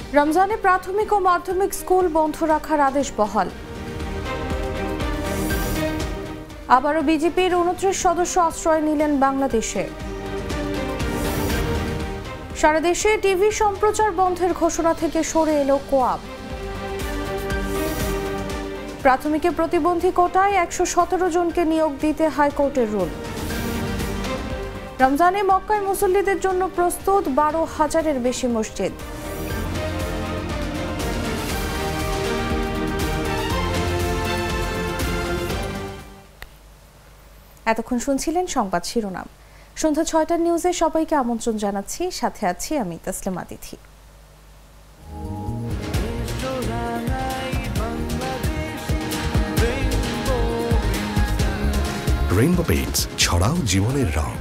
রমজানে প্রাথমিক ও মাধ্যমিক স্কুল বন্ধ রাখার আদেশ বহাল। আবারও বিজেপির ২৯ সদস্য আশ্রয় নিলেন বাংলাদেশে। সারা দেশে টিভি সম্প্রচার বন্ধের ঘোষণা থেকে সরে এলো কোয়াব। প্রাথমিকে প্রতিবন্ধী কোটায় ১১৭ জনকে নিয়োগ দিতে হাইকোর্টের রুল। রমজানে মক্কায় মুসল্লিদের জন্য প্রস্তুত ১২,০০০-এর বেশি মসজিদ। এতক্ষণ শুনছিলেন সংবাদ শিরোনাম। সন্ধ্যা ৬টার নিউজে সবাইকে আমন্ত্রণ জানাচ্ছি, সাথে আছি আমি তাসলিমা তিথি। রেইনবো পেইন্টস, ছড়াও জীবনের রং।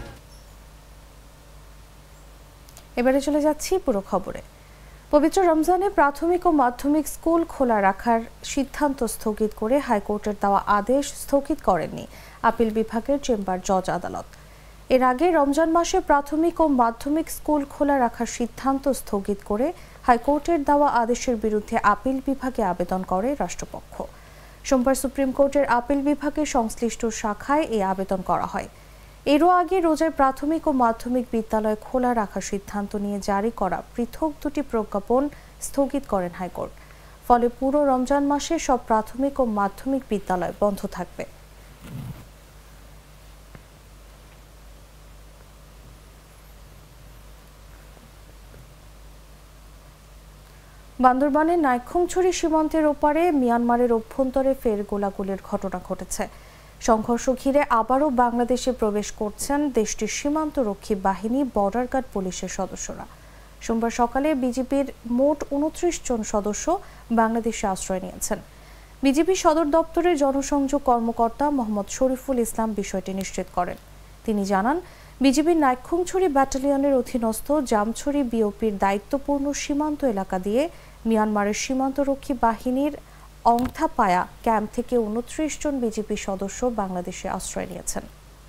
এবারে চলে যাচ্ছি পুরো খবরে। পবিত্র রমজানে প্রাথমিক ও মাধ্যমিক স্কুল খোলা রাখার সিদ্ধান্ত স্থগিত করে হাইকোর্টের দেওয়া আদেশ স্থগিত করেননি আপিল বিভাগের চেম্বার জজ আদালত। এর আগে রমজান মাসে প্রাথমিক ও মাধ্যমিক স্কুল খোলা রাখার সিদ্ধান্ত স্থগিত করে হাইকোর্টের দেওয়া আদেশের বিরুদ্ধে আপিল বিভাগে আবেদন করে রাষ্ট্রপক্ষ। সোমবার সুপ্রিম কোর্টের আপিল বিভাগের সংশ্লিষ্ট শাখায় এই আবেদন করা হয়। এরও আগে রোজায় প্রাথমিক ও মাধ্যমিক বিদ্যালয় খোলা রাখার সিদ্ধান্ত নিয়ে জারি করা পৃথক দুটি প্রজ্ঞাপন স্থগিত করেন হাইকোর্ট। ফলে পুরো রমজান মাসে সব প্রাথমিক ও মাধ্যমিক বিদ্যালয় বন্ধ থাকবে। বান্দরবানের নাইক্ষ্যংছড়ি সীমান্তের ওপারে মিয়ানমারের অভ্যন্তরে ফের গোলাগুলির ঘটনা ঘটেছে। সংঘর্ষ ঘিরে আবারও বাংলাদেশে প্রবেশ করছেন দেশটির সীমান্তরক্ষী বাহিনী, বর্ডার গার্ড পুলিশের সদস্যরা। সোমবার সকালে বিজেপির মোট ২৯ জন সদস্য বাংলাদেশে আশ্রয় নিয়েছেন। বিজেপি সদর দপ্তরের জনসংযোগ কর্মকর্তা মোহাম্মদ শরীফুল ইসলাম বিষয়টি নিশ্চিত করেন। তিনি জানান, বিজেপির নাইক্ষ্যংছড়ি ব্যাটালিয়নের অধীনস্থ জামছড়ি বিওপির দায়িত্বপূর্ণ সীমান্ত এলাকা দিয়ে মিয়ানমারের সীমান্তরক্ষী বাহিনীর অংথাপায়া ক্যাম্প থেকে ২৯ জন বিজেপি সদস্য বাংলাদেশে আশ্রয় নিয়েছেন।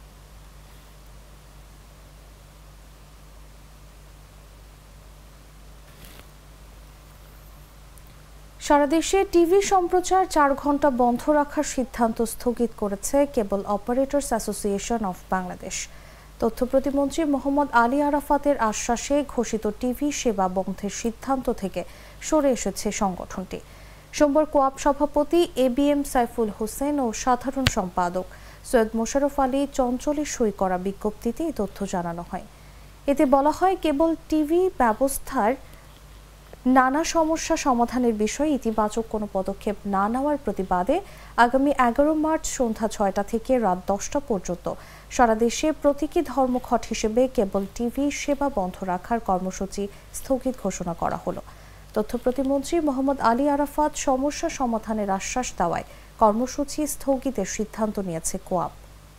সারা দেশে টিভি সম্প্রচার ৪ ঘন্টা বন্ধ রাখার সিদ্ধান্ত স্থগিত করেছে cable operators association of Bangladesh. তথ্য প্রতিমন্ত্রী মোহাম্মদ আলী আরাফাতের আশ্বাসে ঘোষিত টিভি সেবা বন্ধের সিদ্ধান্ত থেকে সরে এসেছে সংগঠনটি। সোমবার কোয়াব সভাপতি এবিএম সাইফুল হোসেন ও সাধারণ সম্পাদক সৈয়দ মোশাররফ আলী চঞ্চলের সই করা বিজ্ঞপ্তিতে এই তথ্য জানানো হয়। এতে বলা হয়, কেবল টিভি ব্যবস্থার নানা সমস্যা সমাধানের বিষয়ে ইতিবাচক কোনো পদক্ষেপ না নেওয়ার প্রতিবাদে আগামী ১১ মার্চ সন্ধ্যা ৬টা থেকে রাত ১০টা পর্যন্ত সারা দেশে প্রতীকী ধর্মঘট হিসেবে কেবল টিভি সেবা বন্ধ রাখার কর্মসূচি স্থগিত ঘোষণা করা হলো। তথ্য প্রতিমন্ত্রী মোহাম্মদ আলী আরাফাত সমস্যা সমাধানের আশ্বাস দেওয়ায় কর্মসূচি স্থগিতের সিদ্ধান্ত নিয়েছে কোয়াব।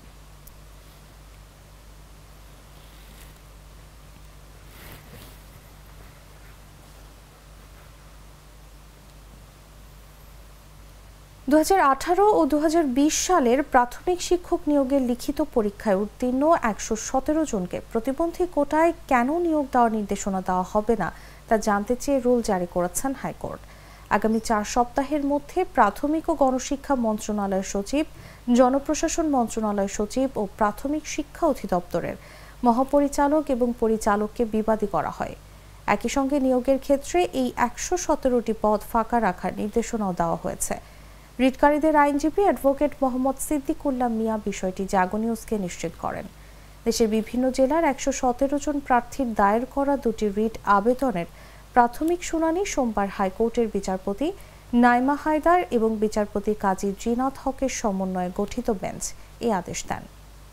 দু ২০১৮ ও ২০২০ সালের প্রাথমিক শিক্ষক নিয়োগের লিখিত পরীক্ষায় উত্তীর্ণ ১১৭ জনকে প্রতিবন্ধী কোটায় কেন নিয়োগ দেওয়ার নির্দেশনা দেওয়া হবে না তা জানতে চেয়ে রুল জারি করেছেন হাইকোর্ট। আগামী ৪ সপ্তাহের মধ্যে প্রাথমিক ও গণশিক্ষা মন্ত্রণালয়ের সচিব, জনপ্রশাসন মন্ত্রণালয়ের সচিব ও প্রাথমিক শিক্ষা অধিদপ্তরের মহাপরিচালক এবং পরিচালককে বিবাদী করা হয়। একই সঙ্গে নিয়োগের ক্ষেত্রে এই ১১৭টি পদ ফাঁকা রাখার নির্দেশনাও দেওয়া হয়েছে। রিটকারীদের আইনজীবী অ্যাডভোকেট মোহাম্মদ সিদ্দিকুল্লাহ মিয়া বিষয়টি জাগো নিউজকে নিশ্চিত করেন। দেশের বিভিন্ন জেলার ১১৭ জন প্রার্থীর দায়ের করা দুটি রিট আবেদনের প্রাথমিক শুনানি সোমবার হাইকোর্টের বিচারপতি নাইমা হায়দার এবং বিচারপতি কাজী জিনাত হকের সমন্বয়ে গঠিত বেঞ্চ এই আদেশ দেন।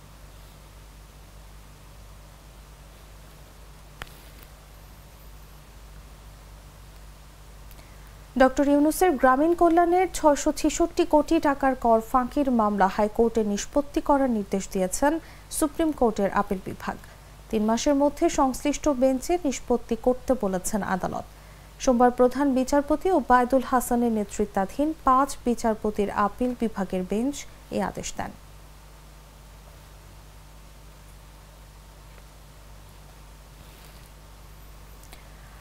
ডক্টর ইউনূসের গ্রামীণ কল্যাণের ৬৬৬ কোটি টাকার কর ফাঁকির মামলা হাইকোর্টে নিষ্পত্তি করার নির্দেশ দিয়েছেন সুপ্রিম কোর্টের আপিল বিভাগ। ৩ মাসের মধ্যে সংশ্লিষ্ট বেঞ্চে নিষ্পত্তি করতে বলেছেন আদালত। সোমবার প্রধান বিচারপতি ওবায়দুল হাসানের নেতৃত্বাধীন ৫ বিচারপতির আপিল বিভাগের বেঞ্চ এই আদেশ দেন।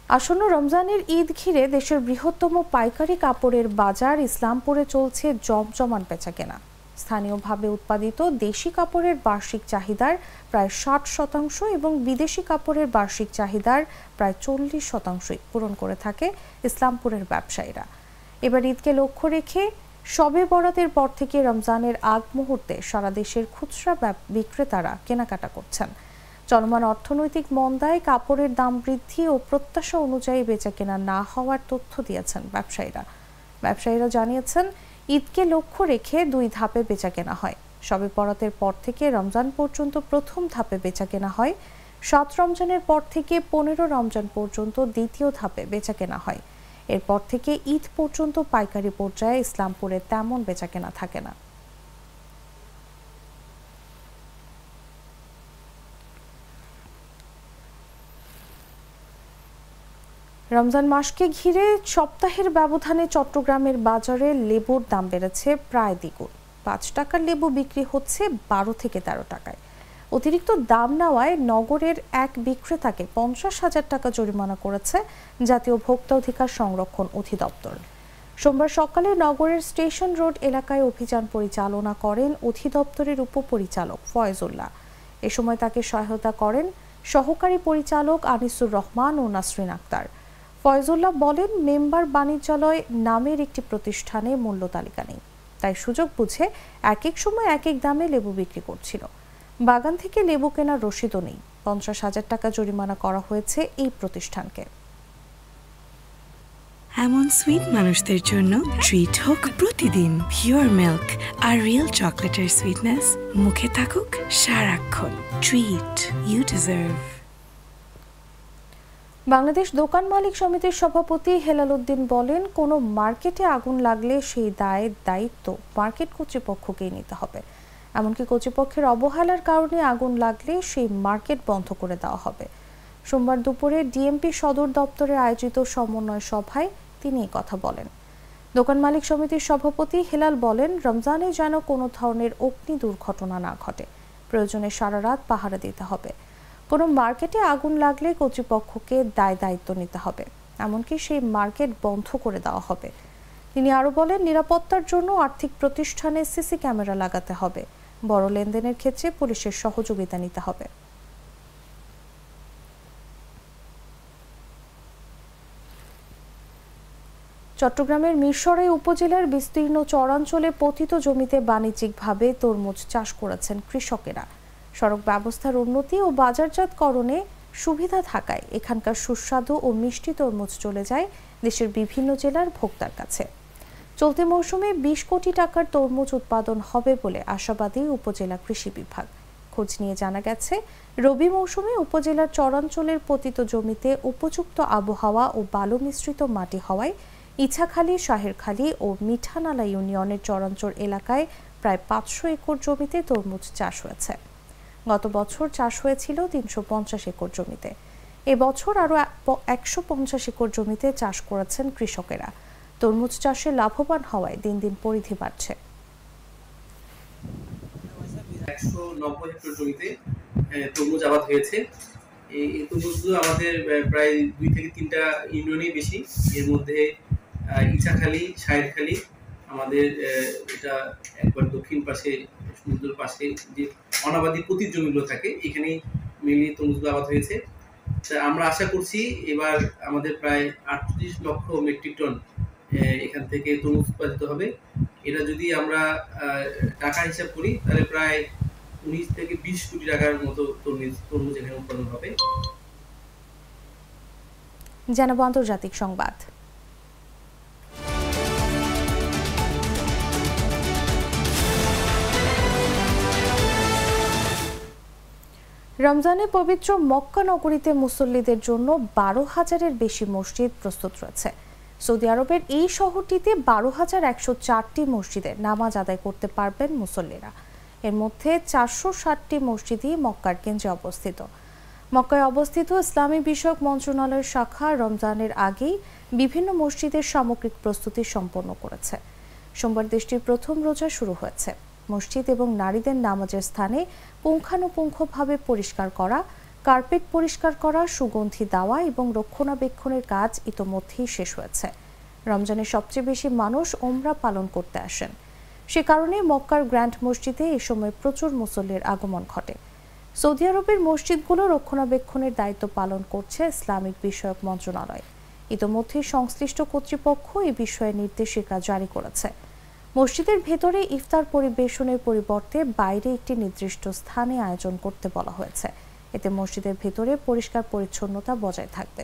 আসন্ন রমজানের ঈদ ঘিরে দেশের বৃহত্তম পাইকারি কাপড়ের বাজার ইসলামপুরে চলছে জমজমাট বেচাকেনা। স্থানীয়ভাবে উৎপাদিত দেশি কাপড়ের বার্ষিক চাহিদার প্রায় 60% এবং বিদেশি কাপড়ের বার্ষিক চাহিদার প্রায় 40% পূরণ করে থাকে ইসলামপুরের ব্যবসায়ীরা। এবার ঈদকে লক্ষ্য রেখে শবে বরাতের পর থেকে রমজানের আগ মুহূর্তে সারা দেশের খুচরা বিক্রেতারা কেনাকাটা করছেন। চলমান অর্থনৈতিক মন্দায় কাপড়ের দাম বৃদ্ধি ও প্রত্যাশা অনুযায়ী বেচাকেনা না হওয়ার তথ্য দিয়েছেন ব্যবসায়ীরা জানিয়েছেন, ঈদকে লক্ষ্য রেখে 2 ধাপে বেচাকেনা হয়। শবে বরাতের পর থেকে রমজান পর্যন্ত প্রথম ধাপে বেচাকেনা হয়। 7 রমজানের পর থেকে 15 রমজান পর্যন্ত দ্বিতীয় ধাপে বেচাকেনা হয়। এরপর থেকে ঈদ পর্যন্ত পাইকারি পর্যায়ে ইসলামপুরে তেমন বেচাকেনা থাকে না। রমজান মাসকে ঘিরে সপ্তাহের ব্যবধানে চট্টগ্রামের বাজারে লেবুর দাম বেড়েছে প্রায় দ্বিগুণ। 5 টাকার লেবু বিক্রি হচ্ছে 12 থেকে 13 টাকায়। অতিরিক্ত দাম নেওয়ায় নগরের এক বিক্রেতাকে 50,000 টাকা জরিমানা করেছে জাতীয় ভোক্তা অধিকার সংরক্ষণ অধিদপ্তর। সোমবার সকালে নগরের স্টেশন রোড এলাকায় অভিযান পরিচালনা করেন অধিদপ্তরের উপপরিচালক ফয়জুল্লাহ। এ সময় তাকে সহায়তা করেন সহকারী পরিচালক আনিসুর রহমান ও নাসরিন আক্তার। ফয়জুল্লাহ বলেন, মেম্বার বাণিজ্যালয় নামের একটি প্রতিষ্ঠানে মূল্য তালিকা নেই, তাই সুযোগ বুঝে এক এক সময় এক এক দামে লেবু বিক্রি করছিল। বাগান থেকে লেবু কেনার রসিদও নেই। 50,000 টাকা জরিমানা করা হয়েছে এই প্রতিষ্ঠানকে। এমন সুইট মানুষদের জন্য ট্রিট হোক প্রতিদিন পিওর মিল্ক আর রিয়েল চকলেটের সুইটনেস মুখে থাকুক সারাক্ষণ। Treat you deserve. বাংলাদেশ দোকান মালিক সমিতির সভাপতি হেলাল উদ্দিন বলেন, কোনো মার্কেটে আগুন লাগলে সেই দায়িত্ব মার্কেট কর্তৃপক্ষকেই নিতে হবে। এমনকি কর্তৃপক্ষের অবহেলার কারণে আগুন লাগলে সেই মার্কেট বন্ধ করে দেওয়া হবে। সোমবার দুপুরে ডিএমপি সদর দপ্তরে আয়োজিত সমন্বয় সভায় তিনি এই কথা বলেন। দোকান মালিক সমিতির সভাপতি হেলাল বলেন, রমজানে যেন কোনো ধরনের অগ্নি দুর্ঘটনা না ঘটে, প্রয়োজনে সারা রাত পাহারা দিতে হবে। কোনো মার্কেটে আগুন লাগলে কর্তৃপক্ষকে দায়িত্ব নিতে হবে, এমনকি সেই মার্কেট বন্ধ করে দেওয়া হবে। তিনি আরো বলেন, নিরাপত্তার জন্য আর্থিক প্রতিষ্ঠানে সিসি ক্যামেরা লাগাতে হবে। বড় লেনদেনের ক্ষেত্রে পুলিশের সহযোগিতা নিতে হবে। চট্টগ্রামের মিরসরাই উপজেলার বিস্তীর্ণ চরাঞ্চলে পতিত জমিতে বাণিজ্যিকভাবে তরমুজ চাষ করেছেন কৃষকেরা। সড়ক ব্যবস্থার উন্নতি ও বাজারজাতকরণে সুবিধা থাকায় এখানকার সুস্বাদু ও মিষ্টি তরমুজ চলে যায় দেশের বিভিন্ন জেলার ভোক্তার কাছে। চলতি মৌসুমে 20 কোটি টাকার তরমুজ উৎপাদন হবে বলে আশাবাদী উপজেলা কৃষি বিভাগ। খোঁজ নিয়ে জানা গেছে, রবি মৌসুমে উপজেলার চরাঞ্চলের পতিত জমিতে উপযুক্ত আবহাওয়া ও বালু মিশ্রিত মাটি হওয়ায় ইছাখালী, শাহেরখালী ও মিঠানালা ইউনিয়নের চরাঞ্চল এলাকায় প্রায় 500 একর জমিতে তরমুজ চাষ হয়েছে। গত বছর চাষ হয়েছিল 350 একর জমিতে। এবছর আরও 150 একর জমিতে চাষ করেছেন কৃষকেরা। তরমুজ চাষে লাভবান হওয়ায় দিন দিন পরিধি বাড়ছে। 190 হেক্টর জমিতে তরমুজ আবাদ হয়েছে। এই তরমুজগুলো আমাদের প্রায় 2 থেকে 3টা ইউনিয়নে বেশি। এর মধ্যে ইছাখালী, শাহেরখালী, আমাদের এটা একবার দক্ষিণ পাশে সমুদ্রের পাশে যে অনাবাদী পতিত জমিগুলো থাকে, এখানে মেনলি তরমুজগুলো আবাদ হয়েছে। আমরা আশা করছি এবার আমাদের প্রায় 38 লক্ষ মেট্রিক টন এখান থেকে তরমুজ উৎপাদিত হবে। এটা যদি আমরা টাকা হিসাব করি তাহলে প্রায় 19 থেকে 20 কোটি টাকার মতো তরমুজ এখানে উৎপাদন হবে। জানাবো আন্তর্জাতিক সংবাদ। রমজানে পবিত্র মক্কা নগরীতে মুসল্লিদের জন্য 12,000-এর বেশি মসজিদ প্রস্তুত রয়েছে। সৌদি আরবের এই শহরটিতে 12,104টি মসজিদে নামাজ আদায় করতে পারবেন মুসল্লিরা। এর মধ্যে 460টি মসজিদই মক্কার কেন্দ্রে অবস্থিত। মক্কায় অবস্থিত ইসলামী বিষয়ক মন্ত্রণালয়ের শাখা রমজানের আগেই বিভিন্ন মসজিদের সামগ্রিক প্রস্তুতি সম্পন্ন করেছে। সোমবার দেশটির প্রথম রোজা শুরু হয়েছে। মসজিদ এবং নারীদের নামাজের স্থানে পুঙ্খানুপুঙ্খভাবে পরিষ্কার করা, কার্পেট পরিষ্কার করা, সুগন্ধি দেওয়া এবং রক্ষণাবেক্ষণের কাজ ইতোমধ্যেই শেষ হয়েছে। রমজানে সবচেয়ে বেশি মানুষ ওমরা পালন করতে আসেন। সে কারণে মক্কার গ্র্যান্ড মসজিদে এ সময় প্রচুর মুসল্লির আগমন ঘটে। সৌদি আরবের মসজিদগুলো রক্ষণাবেক্ষণের দায়িত্ব পালন করছে ইসলামিক বিষয়ক মন্ত্রণালয়। ইতোমধ্যে সংশ্লিষ্ট কর্তৃপক্ষ এ বিষয়ে নির্দেশিকা জারি করেছে। মসজিদের ভেতরে ইফতার পরিবেশনের পরিবর্তে বাইরে একটি নির্দিষ্ট স্থানে আয়োজন করতে বলা হয়েছে। এতে মসজিদের ভেতরে পরিষ্কার পরিচ্ছন্নতা বজায় থাকবে।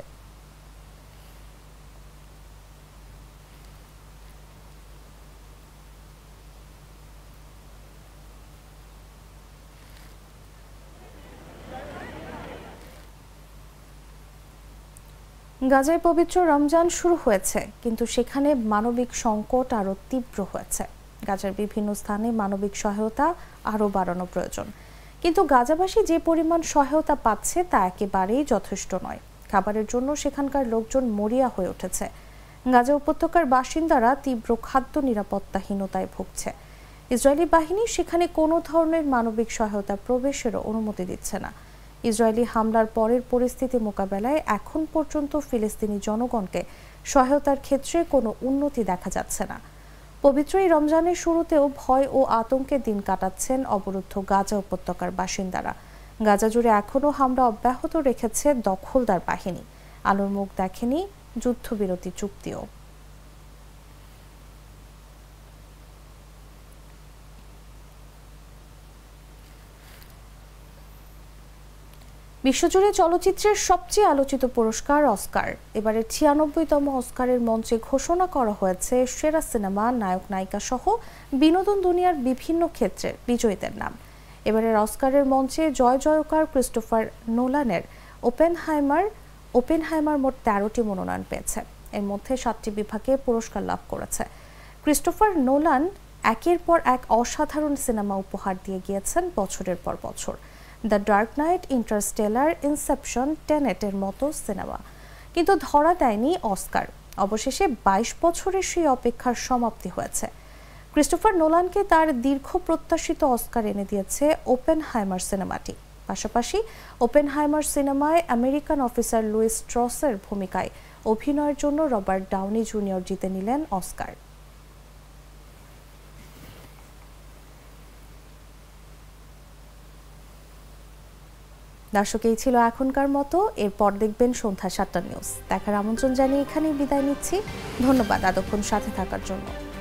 গাজায় পবিত্র রমজান শুরু হয়েছে, কিন্তু সেখানে মানবিক সংকট আরও তীব্র হয়েছে। গাজার বিভিন্ন স্থানে মানবিক সহায়তা আরও বাড়ানো প্রয়োজন, কিন্তু গাজাবাসী যে পরিমাণ সহায়তা পাচ্ছে তা একেবারেই যথেষ্ট নয়। খাবারের জন্য সেখানকার লোকজন মরিয়া হয়ে উঠেছে। গাজা উপত্যকার বাসিন্দারা তীব্র খাদ্য নিরাপত্তাহীনতায় ভুগছে। ইসরায়েলি বাহিনী সেখানে কোনো ধরনের মানবিক সহায়তা প্রবেশেরও অনুমতি দিচ্ছে না। ইসরায়েলি হামলার পরের পরিস্থিতি মোকাবেলায় এখন পর্যন্ত ফিলিস্তিনি জনগণকে সহায়তার ক্ষেত্রে কোনো উন্নতি দেখা যাচ্ছে না। পবিত্র এই রমজানের শুরুতেও ভয় ও আতঙ্কে দিন কাটাচ্ছেন অবরুদ্ধ গাজা উপত্যকার বাসিন্দারা। গাজা জুড়ে এখনও হামলা অব্যাহত রেখেছে দখলদার বাহিনী। আলোর মুখ দেখেনি যুদ্ধবিরতি চুক্তিও। বিশ্বজুড়ে চলচ্চিত্রের সবচেয়ে আলোচিত পুরস্কার অস্কার। এবারের 96তম অস্কারের মঞ্চে ঘোষণা করা হয়েছে সেরা সিনেমা, নায়ক নায়িকা সহ বিনোদন দুনিয়ার বিভিন্ন ক্ষেত্রের বিজয়ীদের নাম। এবারের অস্কারের মঞ্চে জয় জয়কার ক্রিস্টোফার নোলানের ওপেনহাইমার মোট 13টি মনোনয়ন পেয়েছে। এর মধ্যে 7টি বিভাগে পুরস্কার লাভ করেছে। ক্রিস্টোফার নোলান একের পর এক অসাধারণ সিনেমা উপহার দিয়ে গিয়েছেন বছরের পর বছর। The dark knight, interstellar, inception, টেনেটের মতো সিনেমা, কিন্তু ধরা দেয়নি অস্কার। অবশেষে 22 বছরের সেই অপেক্ষার সমাপ্তি হয়েছে। ক্রিস্টোফার নোলানকে তার দীর্ঘ প্রত্যাশিত অস্কার এনে দিয়েছে ওপেনহাইমার সিনেমাটি। পাশাপাশি ওপেনহাইমার সিনেমায় আমেরিকান অফিসার লুইস স্ট্রসের ভূমিকায় অভিনয়ের জন্য রবার্ট ডাউনি জুনিয়র জিতে নিলেন অস্কার। দর্শক, এই ছিল এখনকার মতো। এরপর দেখবেন সন্ধ্যা 7টা নিউজ। দেখার আমন্ত্রণ জানিয়ে এখানেই বিদায় নিচ্ছি। ধন্যবাদ এতক্ষণ সাথে থাকার জন্য।